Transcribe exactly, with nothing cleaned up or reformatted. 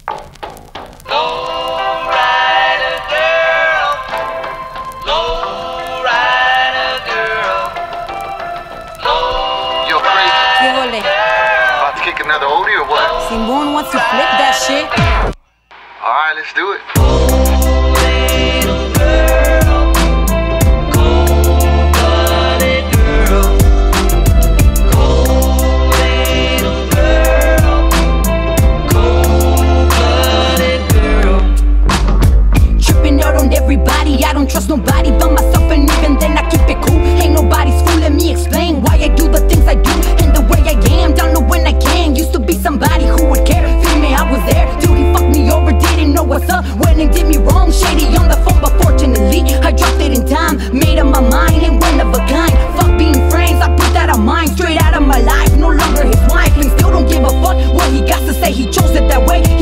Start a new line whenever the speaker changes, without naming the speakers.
Lowrider girl, lowrider girl, lowrider
Yo, crazy.
¿Qué ole?
About to kick another oldie or what?
Simone wants to flip that shit.
Alright, let's do it.
little girl, cold-blooded girl, cold little girl, cold-blooded girl.
Tripping out on everybody, I don't trust nobody but myself, and even then I keep it cool. Ain't nobody's fool, let me explain why I do the things I do and the way I am. Down to when I can, used to be somebody who would care. Feel me, I was there till he fucked me over, didn't know what's up. Went and did me wrong, shady on the phone, but fortunately I dropped it in time. Made up my mind, ain't one of a kind. Fuck being friends, I put that on mine. Straight out of my life, no longer his wife, and still don't give a fuck what he got to say. He chose it that way.